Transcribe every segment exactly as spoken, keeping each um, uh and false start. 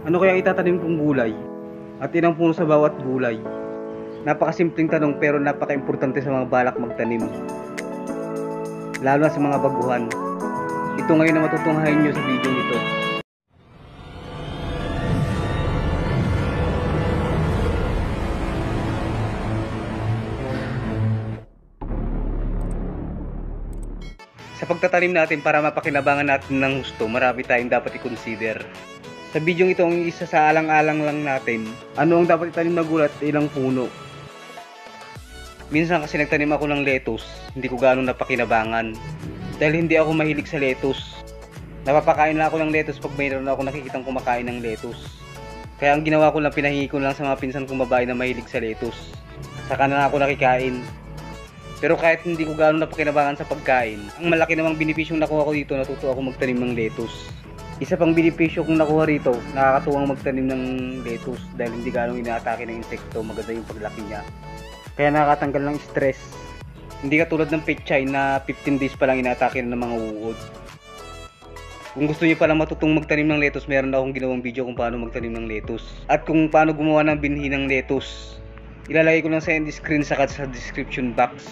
Ano kaya itatanim kong gulay? At ilang puno sa bawat gulay? Napakasimpleng tanong pero napaka-importante sa mga balak magtanim. Lalo na sa mga baguhan. Ito ngayon na matutunghayan nyo sa video nito. Sa pagtatanim natin para mapakinabangan natin ng gusto, marami tayong dapat i-consider. Sa video ito, ang isa sa alang-alang lang natin, ano ang dapat itanim na gulay at ilang puno. Minsan kasi nagtanim ako ng lettuce, hindi ko ganong napakinabangan. Dahil hindi ako mahilig sa lettuce. Napapakain lang ako ng lettuce pag mayroon ako nakikitang kumakain ng lettuce. Kaya ang ginawa ko lang, pinahingi ko lang sa mga pinsan kong babae na mahilig sa lettuce. Saka na ako nakikain. Pero kahit hindi ko gano'n napakinabangan sa pagkain, ang malaki namang benepisyong nakuha ko dito, natuto ako magtanim ng lettuce. Isa pang benepisyo kong nakuha rito, nakakatuwang magtanim ng lettuce dahil hindi gano'ng inaatake ng insekto, maganda yung paglaki niya. Kaya nakakatanggal ng stress. Hindi katulad ng pechay na fifteen days pa lang inaatake na ng mga uod. Kung gusto niyo palang matutong magtanim ng lettuce, meron na akong ginawang video kung paano magtanim ng lettuce. At kung paano gumawa ng binhi ng lettuce. Ilalagay ko lang sa end screen saka sa description box.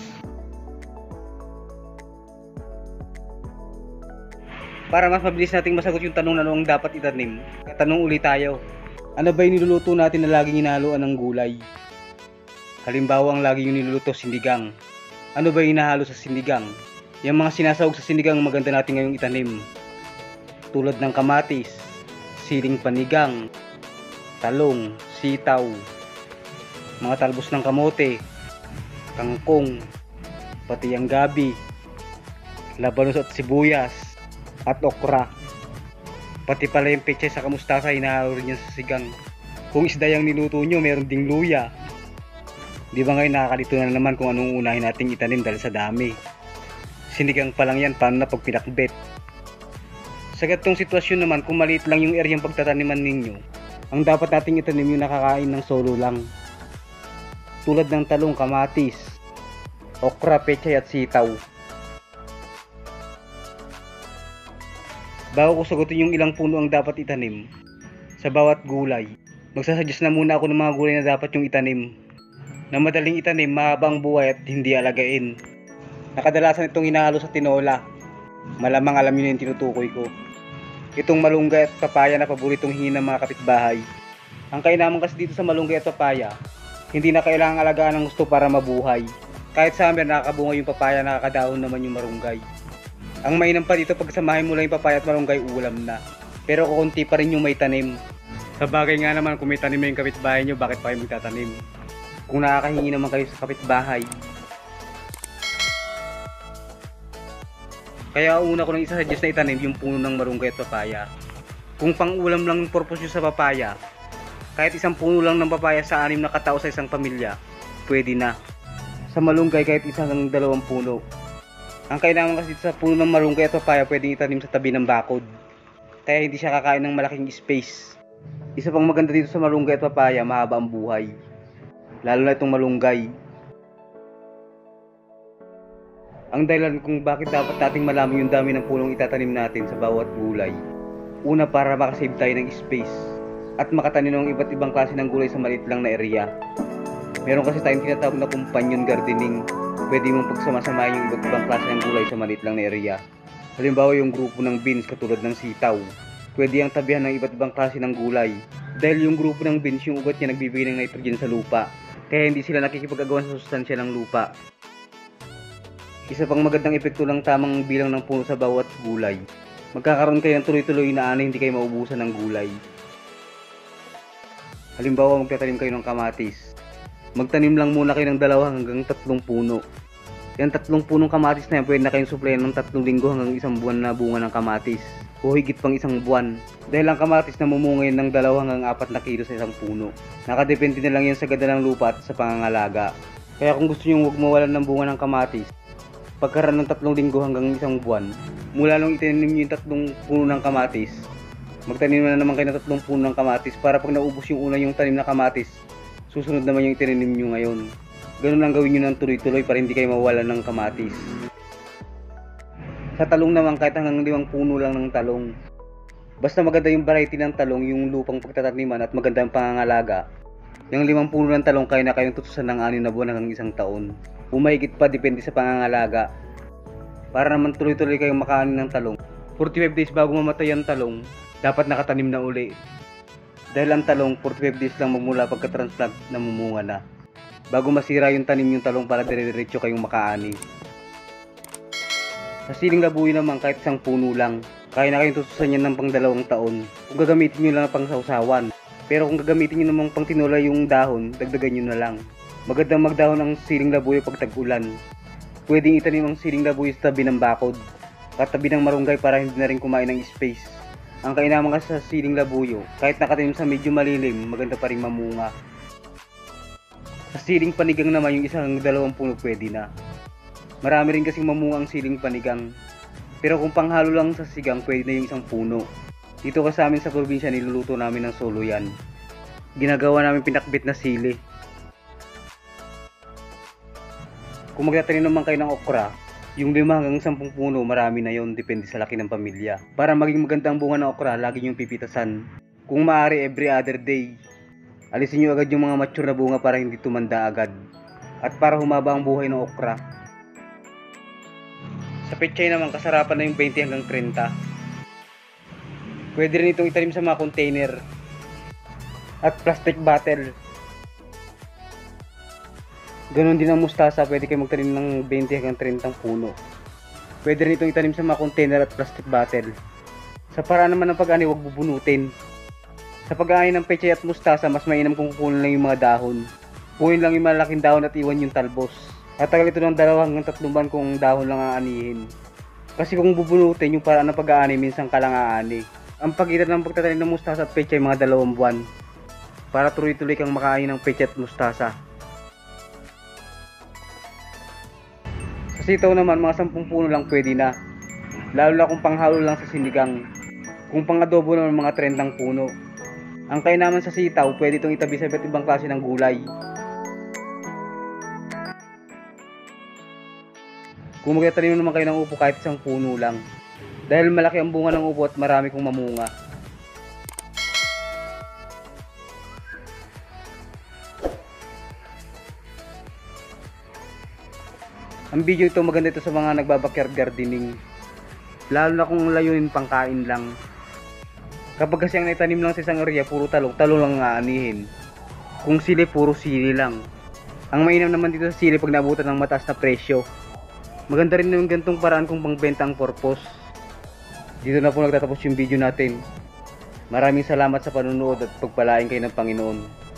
Para mas mabilis nating masagot yung tanong na ano ang dapat itanim, tanong ulit tayo. Ano ba yung niluluto natin na laging hinahaluan ng gulay? Halimbawa, ang lagi yung niluluto, sinigang. Ano ba yung hinahalo sa sinigang? Yung mga sinasahog sa sinigang maganda natin ngayong itanim. Tulad ng kamatis, siling panigang, talong, sitaw, mga talbos ng kamote, kangkong, pati ang gabi, labanos at sibuyas, at okra. Pati pala yung pechay sa kamustasa, hinahalo rin yan sa sigang. Kung isda yung niluto nyo, meron ding luya. Di ba ngayon nakakalito na naman kung anong unahin nating itanim dahil sa dami. Sinigang pa lang yan, paano na pag pinakbet? Sa gatong sitwasyon naman, kung maliit lang yung areang pagtataniman ninyo, ang dapat nating itanim yung nakakain ng solo lang. Tulad ng talong, kamatis, okra, pechay at sitaw. Bago ko sagutin yung ilang puno ang dapat itanim sa bawat gulay, magsasuggest na muna ako ng mga gulay na dapat yung itanim. Na madaling itanim, mahabang buhay at hindi alagain. Nakadalasan itong hinahalo sa tinola. Malamang alam nyo na yung tinutukoy ko. Itong malunggay at papaya na paboritong hingin ng mga kapitbahay. Ang kainaman kasi dito sa malunggay at papaya, hindi na kailangang alagaan ng gusto para mabuhay. Kahit summer nakakabunga yung papaya, nakakadahon naman yung marunggay. Ang mainam pa dito, pagsamahin mo lang yung papaya at malunggay, ulam na. Pero kukunti pa rin yung may tanim. Sa bagay nga naman, kung may tanim na yung kapitbahay nyo, bakit pa kayo magtatanim? Kung nakakahingi naman kayo sa kapitbahay. Kaya una ko lang isa-suggest na itanim yung puno ng marunggay at papaya. Kung pang ulam lang yung purpose nyo sa papaya, kahit isang puno lang ng papaya sa anim na katao sa isang pamilya, pwede na. Sa malunggay, kahit isang hanggang dalawang puno. Ang kailangan kasi sa puno ng malunggay at papaya, pwedeng itanim sa tabi ng bakod. Kaya hindi siya kakain ng malaking space. Isa pang maganda dito sa malunggay at papaya, mahaba ang buhay. Lalo na itong malunggay. Ang dahilan kung bakit dapat nating malaman yung dami ng punong itatanim natin sa bawat gulay. Una, para makasave tayo ng space. At makatanim ng iba't ibang klase ng gulay sa maliit lang na area. Meron kasi tayong tinatawag na companion gardening. Pwede mong pagsamasamahin yung iba't ibang klase ng gulay sa maliit lang na area. Halimbawa yung grupo ng beans katulad ng sitaw. Pwede ang tabihan ng iba't ibang klase ng gulay. Dahil yung grupo ng beans, yung ugat niya nagbibigay ng nitrogen sa lupa. Kaya hindi sila nakikipag-agawan sa sustansya ng lupa. Isa pang magandang epekto ng tamang bilang ng puno sa bawat gulay. Magkakaroon kayo ng tuloy-tuloy na ani, hindi kayo maubusan ng gulay. Halimbawa, magtatanim kayo ng kamatis. Magtanim lang muna kayo ng dalawa hanggang tatlong puno. Yan tatlong punong kamatis na yan, pwede na kayong suplayan ng tatlong linggo hanggang isang buwan na bunga ng kamatis. O higit pang isang buwan. Dahil ang kamatis na mumungay ng dalawa hanggang apat na kilo sa isang puno. Nakadepende na lang yan sa ganda ng lupa at sa pangangalaga. Kaya kung gusto nyo huwag mawalan ng bunga ng kamatis, pagkaraan ng tatlong linggo hanggang isang buwan, mula nung itanim nyo yung tatlong puno ng kamatis, magtanim na naman kayo ng tatlong puno ng kamatis para pag naubos yung una yung tanim na kamatis, susunod naman yung itinanim nyo ngayon. Ganun lang gawin nyo ng tuloy-tuloy para hindi kayo mawalan ng kamatis. Sa talong naman, kahit hanggang limang puno lang ng talong, Basta maganda yung variety ng talong, yung lupang pagtataniman at magandang pangangalaga. Yung limang puno ng talong kaya na kayong tutusan ng anim na buwan hanggang isang taon. Umahigit pa depende sa pangangalaga. Para naman tuloy-tuloy kayong makaani ng talong. forty-five days bago mamatay ang talong, dapat nakatanim na uli. Dahil ang talong, forty-five days lang magmula pagka-transplant na mumunga na. Bago masira yung tanim yung talong para dire-diretso kayong makaani. Sa siling labuyo naman kahit isang puno lang, kaya na kayong tutusan yan ng pang dalawang taon. Kung gagamitin nyo lang pang sausawan. Pero kung gagamitin nyo namang pang tinola yung dahon, dagdagan nyo na lang. Magandang magdahon ang siling labuyo pag tag-ulan. Pwedeng itanim ang siling labuyo sa tabi ng bakod, katabi ng marunggay para hindi na rin kumain ng space. Ang kainaman kasi sa siling labuyo, kahit nakatanim sa medyo malilim, maganda pa rin mamunga. Sa siling panigang naman yung isang dalawang puno pwede na. Marami rin kasing mamunga ang siling panigang. Pero kung panghalo lang sa sigang, pwede na yung isang puno. Dito kasi sa amin sa probinsya, niluluto namin ng solo yan. Ginagawa namin pinakbit na sili. Kung magtatanim naman kayo ng okra, yung lima hanggang sampung puno, marami na yon, depende sa laki ng pamilya. Para maging magandang bunga ng okra, lagi nyong pipitasan. Kung maaari, every other day. Alisin nyo agad yung mga mature na bunga para hindi tumanda agad. At para humaba ang buhay ng okra. Sa pechay naman, kasarapan na yung twenty hanggang thirty. Pwede rin itong itanim sa mga container at plastic bottle. Ganon din ang mustasa, pwede kayo magtanim ng twenty hanggang thirty puno. Pwede rin itong itanim sa mga container at plastic bottle. Sa paraan naman ng pag-ani, huwag bubunutin. Sa pag-ani ng pechay at mustasa, mas mainam kung kukunin lang yung mga dahon. Kunin lang yung malaking dahon at iwan yung talbos. At tagal ito ng dalawa hanggang tatlong buwan kung dahon lang aanihin. Kasi kung bubunutin yung paraan ng pag-aani, minsan ka lang aani. Ang pagitan ng pagtatanim ng mustasa at pechay mga dalawang buwan. Para tuloy-tuloy kang makain ng pechay at mustasa. Sa sitaw naman, mga sampung puno lang pwede na. Lalo na kung panghalo lang sa sinigang. Kung pang-adobo naman mga thirty puno. Ang kainaman sa sitaw, pwede itong itabi sa iba't ibang klase ng gulay. Kung magtatanim naman kayo ng upo kahit isang puno lang. Dahil malaki ang bunga ng upo at marami kong mamunga. Ang video ito maganda ito sa mga nagbabakyard gardening. Lalo na kung layunin pangkain lang. Kapag kasi ang naitanim lang sa isang area, puro talong, talong lang aanihin. Kung sili, puro sili lang. Ang mainam naman dito sa sili pag naabutan ng mataas na presyo. Maganda rin yung gantong paraan kung pangbenta ang purpose. Dito na po nagtatapos yung video natin. Maraming salamat sa panonood at pagpalain kayo ng Panginoon.